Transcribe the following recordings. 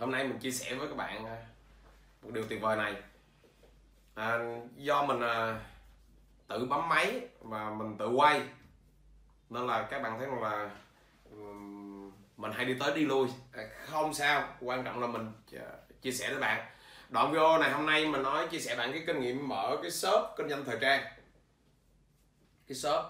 Hôm nay mình chia sẻ với các bạn một điều tuyệt vời này. Do mình tự bấm máy và mình tự quay nên là các bạn thấy rằng là mình hay đi tới đi lui. Không sao, quan trọng là mình chia sẻ với bạn. Đoạn video này hôm nay mình nói chia sẻ bạn cái kinh nghiệm mở cái shop kinh doanh thời trang. Cái shop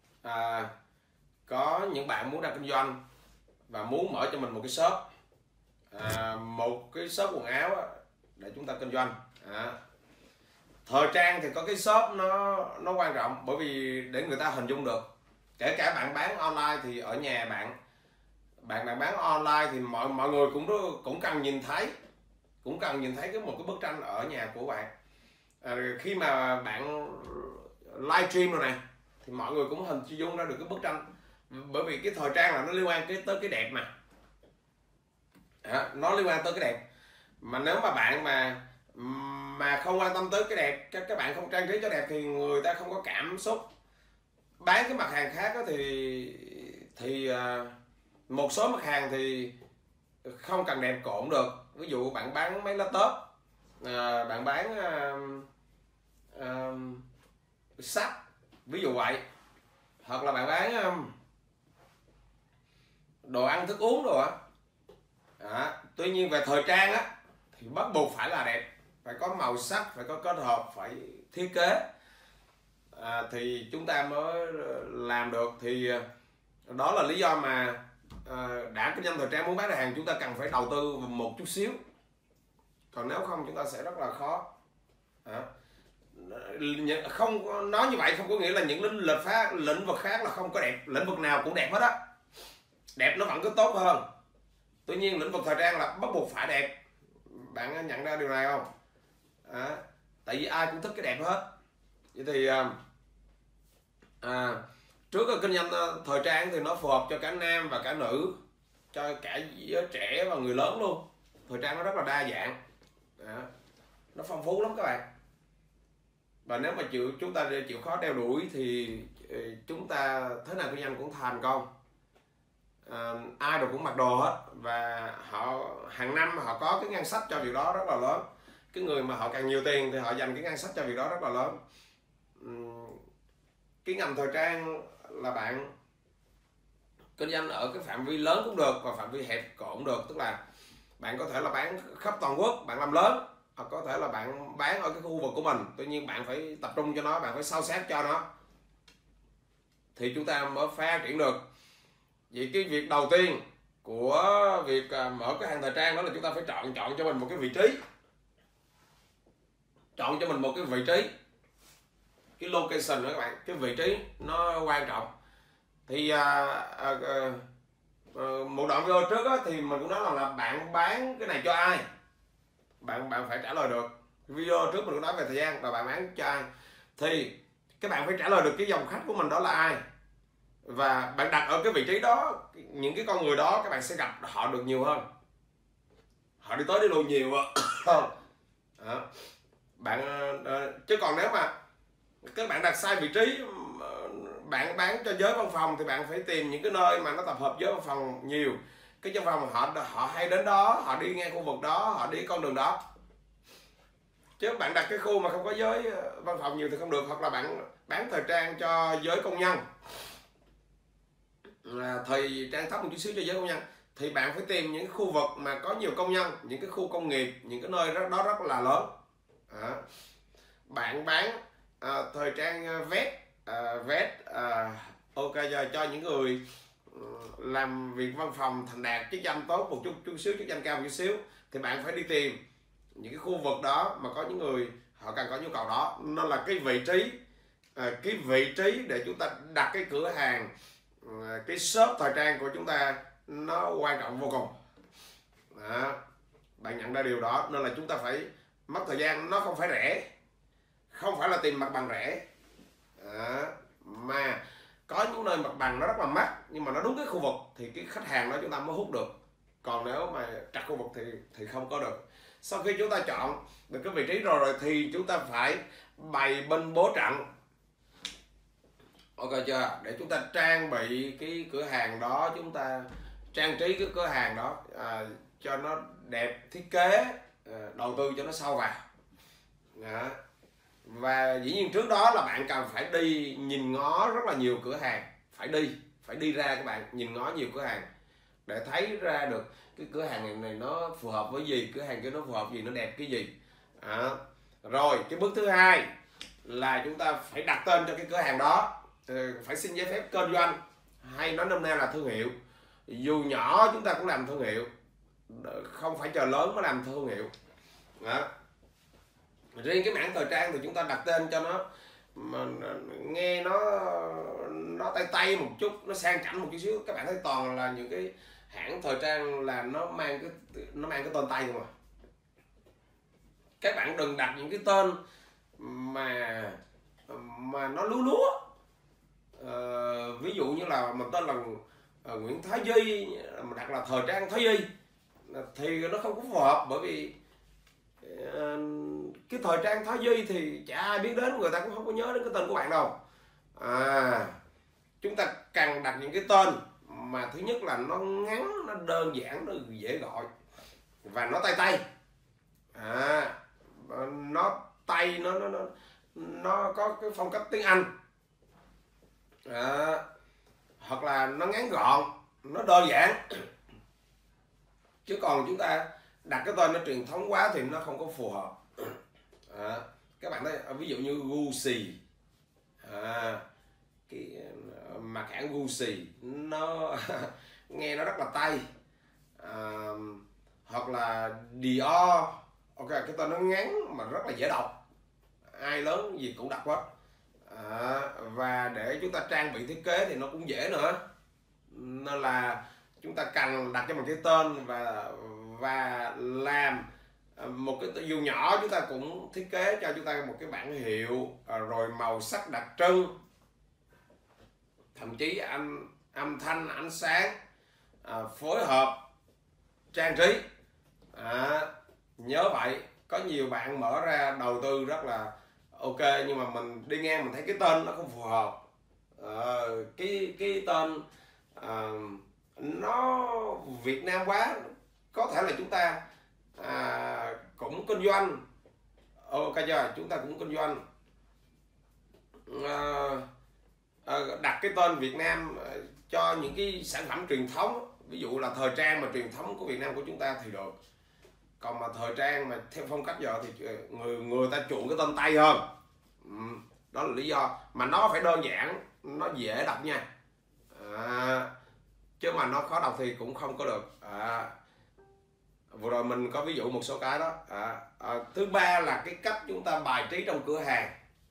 có những bạn muốn ra kinh doanh và muốn mở cho mình một cái shop, một cái shop quần áo để chúng ta kinh doanh. Thời trang thì có cái shop nó quan trọng, bởi vì để người ta hình dung được. Kể cả bạn bán online thì ở nhà bạn bán online thì mọi người cũng cần nhìn thấy, một cái bức tranh ở nhà của bạn. Khi mà bạn livestream rồi này thì mọi người cũng hình dung ra được cái bức tranh, bởi vì cái thời trang là nó liên quan tới cái đẹp nó liên quan tới cái đẹp. Mà nếu mà bạn mà không quan tâm tới cái đẹp, các bạn không trang trí cho đẹp thì người ta không có cảm xúc. Bán cái mặt hàng khác thì một số mặt hàng thì không cần đẹp cũng được. Ví dụ bạn bán mấy laptop, bạn bán sách, ví dụ vậy, hoặc là bạn bán đồ ăn thức uống rồi tuy nhiên về thời trang thì bắt buộc phải là đẹp, phải có màu sắc, phải có kết hợp, phải thiết kế thì chúng ta mới làm được. Thì đó là lý do mà đã kinh doanh thời trang muốn bán được hàng, chúng ta cần phải đầu tư một chút xíu, còn nếu không chúng ta sẽ rất là khó. Không nói như vậy không có nghĩa là những lĩnh vực khác là không có đẹp. Lĩnh vực nào cũng đẹp hết á, đẹp nó vẫn cứ tốt hơn. Tuy nhiên lĩnh vực thời trang là bắt buộc phải đẹp. Bạn nhận ra điều này không? Tại vì ai cũng thích cái đẹp hết. Vậy thì trước kinh doanh thời trang thì nó phù hợp cho cả nam và cả nữ, cho cả giới trẻ và người lớn luôn. Thời trang nó rất là đa dạng, nó phong phú lắm các bạn. Và nếu mà chúng ta chịu khó đeo đuổi thì chúng ta thế nào kinh doanh cũng thành công. Ai rồi cũng mặc đồ hết, và họ hàng năm họ có cái ngân sách cho việc đó rất là lớn. Cái người mà họ càng nhiều tiền thì họ dành cái ngân sách cho việc đó rất là lớn. Cái ngành thời trang là bạn kinh doanh ở cái phạm vi lớn cũng được và phạm vi hẹp cũng được, tức là bạn có thể là bán khắp toàn quốc, bạn làm lớn, hoặc có thể là bạn bán ở cái khu vực của mình. Tuy nhiên bạn phải tập trung cho nó, bạn phải sâu sát cho nó thì chúng ta mới phát triển được. Vậy cái việc đầu tiên của việc mở cái hàng thời trang đó là chúng ta phải chọn cho mình một cái vị trí. Chọn cho mình một cái vị trí, cái location đó các bạn, cái vị trí nó quan trọng. Thì một đoạn video trước thì mình cũng nói là bạn bán cái này cho ai, bạn phải trả lời được. Video trước mình cũng nói về thời gian và bạn bán cho ai thì các bạn phải trả lời được cái dòng khách của mình đó là ai, và bạn đặt ở cái vị trí đó, những cái con người đó các bạn sẽ gặp họ được nhiều hơn, họ đi tới đi lui nhiều hơn. Bạn chứ còn nếu mà các bạn đặt sai vị trí, bạn bán cho giới văn phòng thì bạn phải tìm những cái nơi mà nó tập hợp giới văn phòng nhiều. Cái văn phòng họ hay đến đó, họ đi ngang khu vực đó, họ đi con đường đó. Chứ bạn đặt cái khu mà không có giới văn phòng nhiều thì không được. Hoặc là bạn bán thời trang cho giới công nhân, thời trang thấp một chút xíu cho giới công nhân, thì bạn phải tìm những khu vực mà có nhiều công nhân, những cái khu công nghiệp, những cái nơi đó rất là lớn. Bạn bán thời trang vest ok cho những người làm việc văn phòng thành đạt, chức danh tốt một chút xíu, chức danh cao một chút xíu, thì bạn phải đi tìm những cái khu vực đó mà có những người họ cần có nhu cầu đó. Nó là cái vị trí để chúng ta đặt cái cửa hàng, cái shop thời trang của chúng ta nó quan trọng vô cùng. Bạn nhận ra điều đó nên là chúng ta phải mất thời gian. Nó không phải rẻ, không phải là tìm mặt bằng rẻ, mà có những nơi mặt bằng nó rất là mắc nhưng mà nó đúng cái khu vực thì cái khách hàng đó chúng ta mới hút được. Còn nếu mà trật khu vực thì không có được. Sau khi chúng ta chọn được cái vị trí rồi thì chúng ta phải bày bên bố trận, ok chưa, để chúng ta trang bị cái cửa hàng đó, chúng ta trang trí cái cửa hàng đó. cho nó đẹp, thiết kế, đầu tư cho nó sâu vào. Đó. Và dĩ nhiên trước đó là bạn cần phải đi nhìn ngó rất là nhiều cửa hàng, phải đi ra các bạn nhìn ngó nhiều cửa hàng để thấy ra được cái cửa hàng này nó phù hợp với gì, cửa hàng kia nó phù hợp gì, nó đẹp cái gì. Rồi cái bước thứ hai là chúng ta phải đặt tên cho cái cửa hàng đó, phải xin giấy phép kinh doanh, hay nói nôm na là thương hiệu. Dù nhỏ chúng ta cũng làm thương hiệu, không phải chờ lớn mới làm thương hiệu. Đó. Riêng cái mảng thời trang thì chúng ta đặt tên cho nó mà nghe nó tay một chút, nó sang chảnh một chút xíu. Các bạn thấy toàn là những cái hãng thời trang là nó mang cái tên Tây không à. Các bạn đừng đặt những cái tên mà nó lúa. Ví dụ như là mình tên là Nguyễn Thái Duy, mà đặt là thời trang Thái Duy thì nó không có phù hợp, bởi vì cái thời trang Thái Duy thì chả ai biết đến, người ta cũng không có nhớ đến cái tên của bạn đâu. Chúng ta cần đặt những cái tên mà thứ nhất là nó ngắn, nó đơn giản, nó dễ gọi và nó tay. Nó tay, nó có cái phong cách tiếng Anh. Hoặc là nó ngắn gọn, nó đơn giản. Chứ còn chúng ta đặt cái tên nó truyền thống quá thì nó không có phù hợp. Các bạn thấy ví dụ như Gucci, cái mặt hãng Gucci nó nghe nó rất là Tây. Hoặc là Dior, ok, cái tên nó ngắn mà rất là dễ đọc, ai lớn gì cũng đọc hết. Và để chúng ta trang bị thiết kế thì nó cũng dễ nữa, nên là chúng ta cần đặt cho một cái tên và làm một cái, dù nhỏ chúng ta cũng thiết kế cho chúng ta một cái bảng hiệu, rồi màu sắc đặc trưng, thậm chí âm thanh, ánh sáng, phối hợp, trang trí. Nhớ vậy, có nhiều bạn mở ra đầu tư rất là ok, nhưng mà mình đi ngang mình thấy cái tên nó không phù hợp. Cái tên nó Việt Nam quá. Có thể là chúng ta cũng kinh doanh, ok chưa, chúng ta cũng kinh doanh, đặt cái tên Việt Nam cho những cái sản phẩm truyền thống, ví dụ là thời trang mà truyền thống của Việt Nam của chúng ta thì được. Còn mà thời trang mà theo phong cách giờ thì người ta chuộng cái tên Tây hơn. Đó là lý do, mà nó phải đơn giản, nó dễ đọc nha. Chứ mà nó khó đọc thì cũng không có được. Vừa rồi mình có ví dụ một số cái đó. Thứ ba là cái cách chúng ta bài trí trong cửa hàng,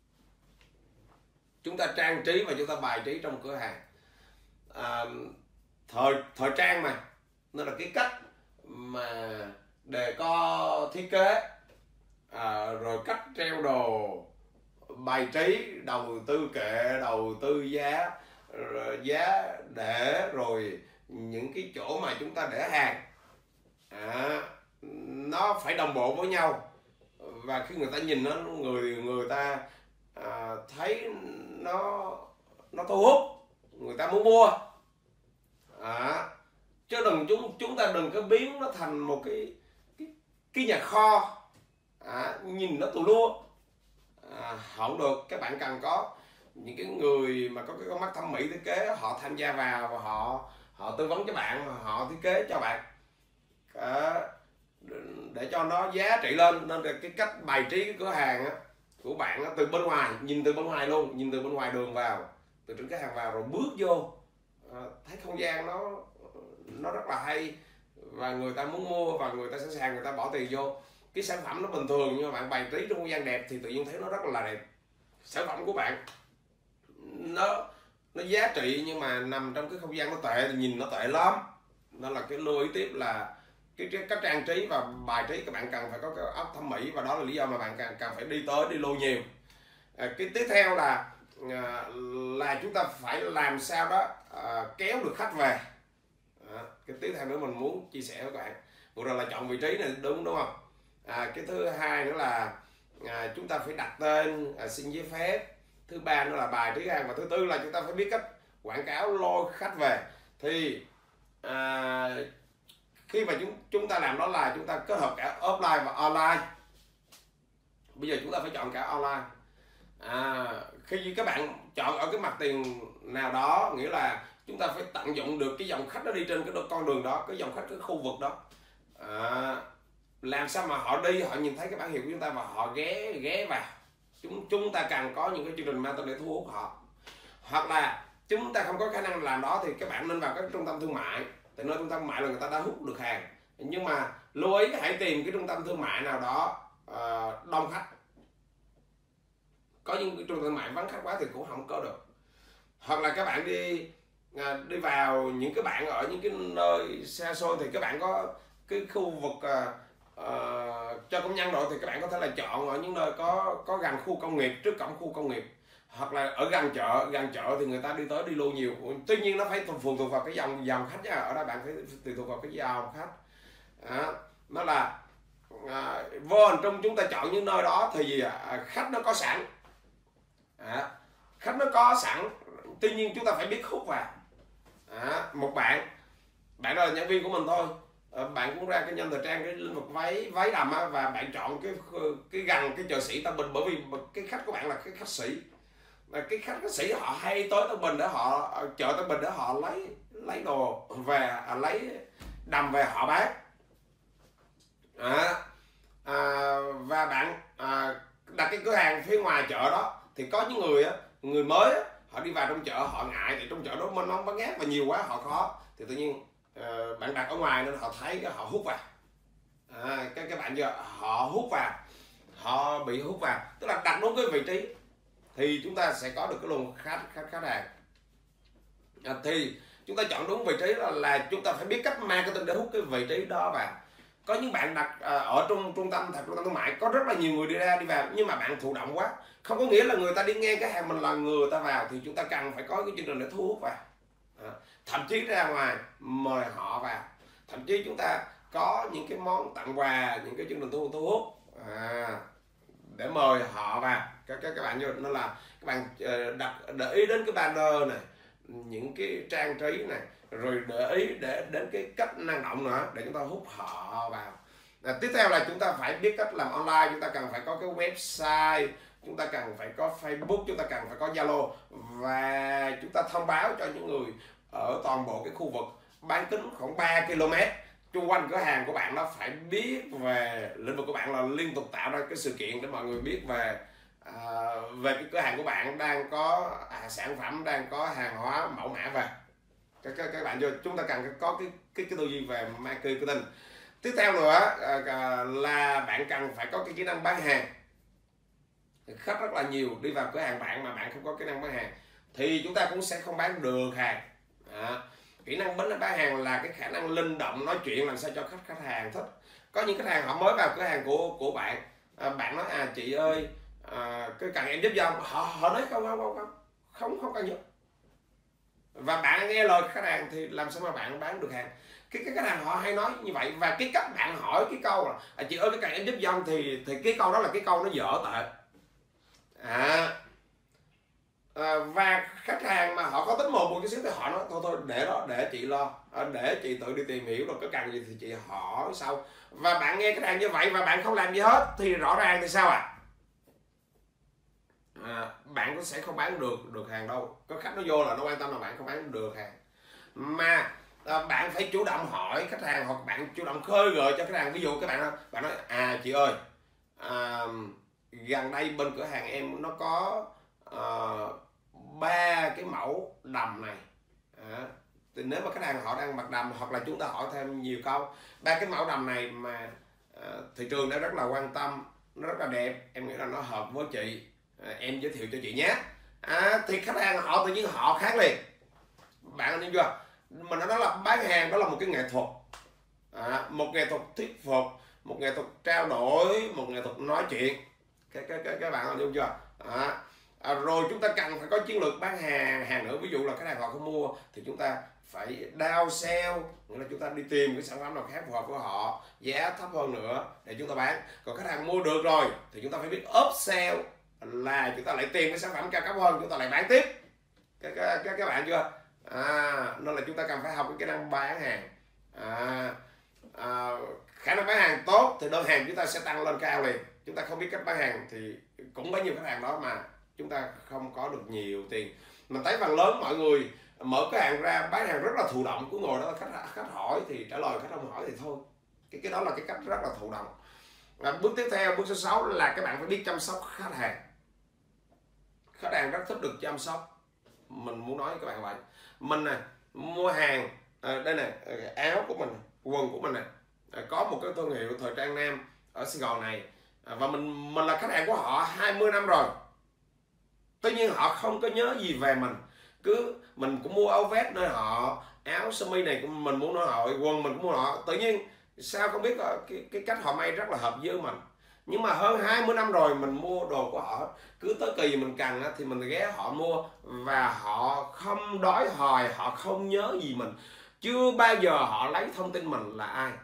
chúng ta trang trí và chúng ta bài trí trong cửa hàng. Thời trang mà, nên là cái cách mà decor thiết kế, rồi cách treo đồ, bài trí, đầu tư kệ, đầu tư giá để, rồi những cái chỗ mà chúng ta để hàng, nó phải đồng bộ với nhau. Và khi người ta nhìn nó, người ta thấy nó thu hút, người ta muốn mua. Chứ chúng ta đừng có biến nó thành một cái nhà kho, nhìn nó tù lua, không được. Các bạn cần có những cái người mà có cái con mắt thẩm mỹ thiết kế, họ tham gia vào và họ tư vấn cho bạn, họ thiết kế cho bạn, để cho nó giá trị lên. Nên cái cách bài trí cái cửa hàng của bạn từ bên ngoài, nhìn từ bên ngoài luôn, nhìn từ bên ngoài đường vào, từ trên cái hàng vào rồi bước vô, thấy không gian nó rất là hay và người ta muốn mua, và người ta sẵn sàng, người ta bỏ tiền vô. Cái sản phẩm nó bình thường nhưng mà bạn bày trí trong không gian đẹp thì tự nhiên thấy nó rất là đẹp. Sản phẩm của bạn nó giá trị nhưng mà nằm trong cái không gian nó tệ thì nhìn nó tệ lắm. Nên là cái lưu ý tiếp là cái cách trang trí và bài trí, các bạn cần phải có cái óc thẩm mỹ, và đó là lý do mà bạn cần phải đi lưu nhiều. Cái tiếp theo là chúng ta phải làm sao đó kéo được khách về. Cái tiếp theo nữa mình muốn chia sẻ với các bạn, vừa rồi là chọn vị trí này đúng không? Cái thứ hai nữa là chúng ta phải đặt tên, xin giấy phép. Thứ ba nữa là bài trí hàng, và thứ tư là chúng ta phải biết cách quảng cáo lôi khách về. Thì khi mà chúng ta làm đó là chúng ta kết hợp cả offline và online. Bây giờ chúng ta phải chọn cả online. Khi các bạn chọn ở cái mặt tiền nào đó, nghĩa là chúng ta phải tận dụng được cái dòng khách nó đi trên cái con đường đó, cái dòng khách, cái khu vực đó, làm sao mà họ đi, họ nhìn thấy cái bản hiệu của chúng ta và họ ghé vào. Chúng ta cần có những cái chương trình marketing để thu hút họ. Hoặc là chúng ta không có khả năng làm đó thì các bạn nên vào các trung tâm thương mại. Tại nơi trung tâm thương mại là người ta đã hút được hàng, nhưng mà lưu ý hãy tìm cái trung tâm thương mại nào đó đông khách. Có những cái trung tâm thương mại vắng khách quá thì cũng không có được. Hoặc là các bạn đi vào những cái bạn ở những cái nơi xa xôi thì các bạn có cái khu vực cho công nhân rồi thì các bạn có thể là chọn ở những nơi có gần khu công nghiệp, trước cổng khu công nghiệp, hoặc là ở gần chợ thì người ta đi tới đi lui nhiều. Tuy nhiên nó phải phụ thuộc vào cái dòng khách nha. Ở đây bạn phải tùy thuộc vào cái dòng khách. Nó là vô hình chung chúng ta chọn những nơi đó thì khách nó có sẵn. Khách nó có sẵn, tuy nhiên chúng ta phải biết hút vào. Một bạn đó là nhân viên của mình thôi, bạn cũng ra cái nhân thời trang, cái lĩnh vực váy đầm á, và bạn chọn cái gần cái chợ sĩ Tân Bình, bởi vì cái khách của bạn là cái khách sĩ, và cái khách sĩ họ hay tới Tân Bình để họ chợ Tân Bình để họ lấy đồ về, lấy đầm về họ bán. Và bạn đặt cái cửa hàng phía ngoài chợ đó thì có những người mới họ đi vào trong chợ họ ngại, thì trong chợ đó mình không bán ngát và nhiều quá họ khó, thì tự nhiên bạn đặt ở ngoài nên họ thấy cái họ hút vào. Các bạn giờ họ hút vào, họ bị hút vào, tức là đặt đúng cái vị trí thì chúng ta sẽ có được cái luồng khách hàng. Thì chúng ta chọn đúng vị trí là chúng ta phải biết cách marketing để hút cái vị trí đó vào. Có những bạn đặt ở trung tâm thương mại có rất là nhiều người đi ra đi vào, nhưng mà bạn thụ động quá, không có nghĩa là người ta đi ngang cái hàng mình là người ta vào, thì chúng ta cần phải có cái chương trình để thu hút vào. Thậm chí ra ngoài mời họ vào, thậm chí chúng ta có những cái món tặng quà, những cái chương trình thu hút để mời họ vào. Các bạn vô nó là các bạn để ý đến cái banner này, những cái trang trí này, rồi để ý đến cái cách năng động nữa để chúng ta hút họ vào. Tiếp theo là chúng ta phải biết cách làm online. Chúng ta cần phải có cái website, chúng ta cần phải có Facebook, chúng ta cần phải có Zalo, và chúng ta thông báo cho những người ở toàn bộ cái khu vực bán kính khoảng 3 km chung quanh cửa hàng của bạn, nó phải biết về lĩnh vực của bạn, là liên tục tạo ra cái sự kiện để mọi người biết về cái cửa hàng của bạn đang có sản phẩm, đang có hàng hóa mẫu mã về. Các bạn vô, chúng ta cần có cái tư duy về marketing. Tiếp theo nữa là bạn cần phải có cái kỹ năng bán hàng. Khách rất là nhiều đi vào cửa hàng bạn mà bạn không có kỹ năng bán hàng thì chúng ta cũng sẽ không bán được hàng. Kỹ năng bán hàng là cái khả năng linh động, nói chuyện làm sao cho khách hàng thích. Có những khách hàng họ mới vào cửa hàng của bạn, bạn nói chị ơi cái cần em giúp không, họ nói không cần giúp, và bạn nghe lời khách hàng thì làm sao mà bạn bán được hàng. Cái khách hàng họ hay nói như vậy, và cái cách bạn hỏi cái câu là chị ơi cái cần em giúp không, thì cái câu đó là cái câu nó dở tệ. Và khách hàng mà họ có tính một cái xíu thì họ nói thôi để đó, để chị lo, để chị tự đi tìm hiểu, rồi có cần gì thì chị hỏi sau. Và bạn nghe khách hàng như vậy và bạn không làm gì hết thì rõ ràng thì sao bạn cũng sẽ không bán được hàng đâu. Có khách nó vô là nó quan tâm là bạn không bán được hàng, mà bạn phải chủ động hỏi khách hàng, hoặc bạn chủ động khơi gợi cho khách hàng. Ví dụ các bạn nói chị ơi gần đây bên cửa hàng em nó có 3 cái mẫu đầm này, thì nếu mà khách hàng họ đang mặc đầm, hoặc là chúng ta hỏi thêm nhiều câu, 3 cái mẫu đầm này mà thị trường đã rất là quan tâm, nó rất là đẹp, em nghĩ là nó hợp với chị, em giới thiệu cho chị nhé. Thì khách hàng họ tự nhiên họ khác liền. Bạn thấy chưa, mình nói là bán hàng đó là một cái nghệ thuật, một nghệ thuật thuyết phục, một nghệ thuật trao đổi, một nghệ thuật nói chuyện. Các bạn thấy chưa? Rồi chúng ta cần phải có chiến lược bán hàng nữa. Ví dụ là khách hàng họ không mua thì chúng ta phải down sell, nghĩa là chúng ta đi tìm cái sản phẩm nào khác phù hợp với họ, giá thấp hơn nữa để chúng ta bán. Còn khách hàng mua được rồi thì chúng ta phải biết upsell, là chúng ta lại tìm cái sản phẩm cao cấp hơn, chúng ta lại bán tiếp. Các bạn chưa? Nên là chúng ta cần phải học cái kỹ năng bán hàng. khả năng bán hàng tốt thì đơn hàng chúng ta sẽ tăng lên cao liền. Chúng ta không biết cách bán hàng thì cũng có nhiều khách hàng đó mà chúng ta không có được nhiều tiền. Mình thấy phần lớn mọi người mở cái hàng ra bán hàng rất là thụ động, cứ ngồi đó khách hỏi thì trả lời, khách không hỏi thì thôi. Cái đó là cái cách rất là thụ động. Bước tiếp theo, bước số 6 là các bạn phải biết chăm sóc khách hàng. Khách hàng rất thích được chăm sóc. Mình muốn nói với các bạn vậy. Mình nè, mua hàng đây nè, áo của mình, quần của mình nè, có một cái thương hiệu thời trang nam ở Sài Gòn này, và mình là khách hàng của họ 20 năm rồi. Tuy nhiên họ không có nhớ gì về mình. Cứ mình cũng mua áo vest nơi họ, áo sơ mi này mình muốn nơi họ, quần mình cũng mua họ. Tự nhiên sao không biết cái cách họ may rất là hợp với mình. Nhưng mà hơn 20 năm rồi mình mua đồ của họ, cứ tới kỳ mình cần thì mình ghé họ mua, và họ không đói hoài, họ không nhớ gì mình. Chưa bao giờ họ lấy thông tin mình là ai,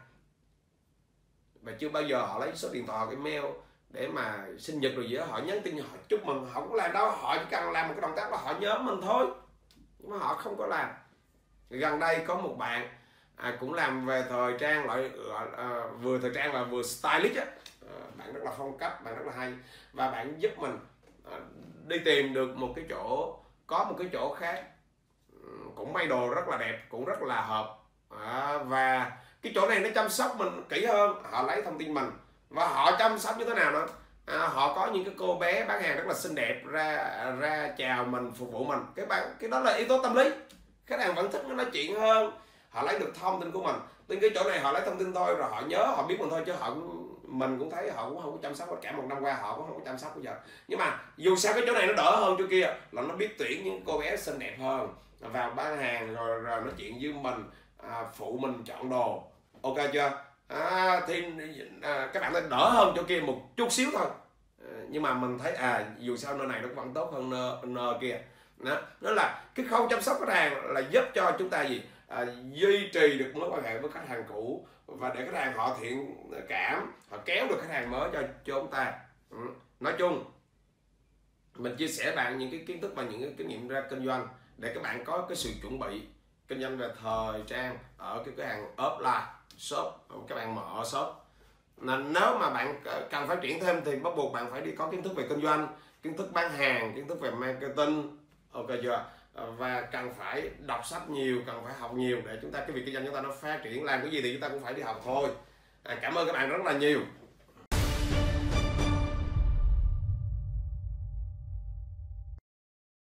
và chưa bao giờ họ lấy số điện thoại, email để mà sinh nhật rồi gì đó họ nhắn tin, họ chúc mừng, họ cũng làm đâu. Họ chỉ cần làm một cái động tác là họ nhớ mình thôi, nhưng mà họ không có làm. Gần đây có một bạn cũng làm về thời trang, vừa thời trang và vừa stylist á. Bạn rất là phong cách, bạn rất là hay, và bạn giúp mình đi tìm được một cái chỗ, có một cái chỗ khác cũng may đồ rất là đẹp, cũng rất là hợp, và cái chỗ này nó chăm sóc mình kỹ hơn. Họ lấy thông tin mình và họ chăm sóc như thế nào nữa. Họ có những cái cô bé bán hàng rất là xinh đẹp ra chào mình, phục vụ mình. Cái đó là yếu tố tâm lý. Khách hàng vẫn thích nói chuyện hơn, họ lấy được thông tin của mình. Từ cái chỗ này họ lấy thông tin thôi, rồi họ nhớ, họ biết mình thôi, chứ mình cũng thấy họ cũng không có chăm sóc. Cả một năm qua họ cũng không có chăm sóc bây giờ. Nhưng mà dù sao cái chỗ này nó đỡ hơn chỗ kia, là nó biết tuyển những cô bé xinh đẹp hơn vào bán hàng, rồi nói chuyện với mình, phụ mình chọn đồ. Ok chưa? Thì các bạn nên đỡ hơn chỗ kia một chút xíu thôi. Nhưng mà mình thấy dù sao nơi này nó vẫn tốt hơn nơi kia. Đó là cái khâu chăm sóc khách hàng là giúp cho chúng ta gì? Duy trì được mối quan hệ với khách hàng cũ, và để khách hàng họ thiện cảm, họ kéo được khách hàng mới cho chúng ta. Nói chung mình chia sẻ bạn những cái kiến thức và những cái kinh nghiệm ra kinh doanh để các bạn có cái sự chuẩn bị kinh doanh về thời trang ở cái cửa hàng offline shop. Các bạn mở shop, nếu mà bạn cần phát triển thêm thì bắt buộc bạn phải đi có kiến thức về kinh doanh, kiến thức bán hàng, kiến thức về marketing. Ok chưa? Và cần phải đọc sách nhiều, cần phải học nhiều để chúng ta cái việc kinh doanh chúng ta nó phát triển. Làm cái gì thì chúng ta cũng phải đi học thôi. Cảm ơn các bạn rất là nhiều.